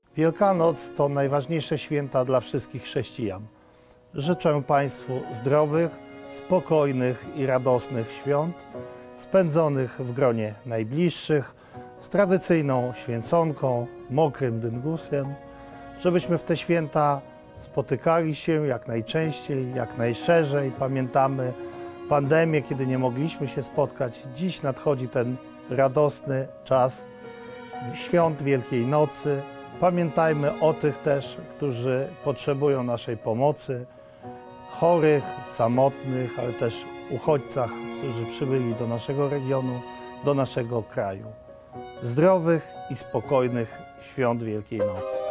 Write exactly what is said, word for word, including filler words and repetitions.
Wielkanoc to najważniejsze święta dla wszystkich chrześcijan. Życzę Państwu zdrowych, spokojnych i radosnych świąt, spędzonych w gronie najbliższych, z tradycyjną święconką, mokrym dyngusem, żebyśmy w te święta spotykali się jak najczęściej, jak najszerzej. Pamiętamy pandemię, kiedy nie mogliśmy się spotkać. Dziś nadchodzi ten radosny czas świąt Wielkiej Nocy. Pamiętajmy o tych też, którzy potrzebują naszej pomocy, chorych, samotnych, ale też uchodźcach, którzy przybyli do naszego regionu, do naszego kraju. Zdrowych i spokojnych świąt Wielkiej Nocy.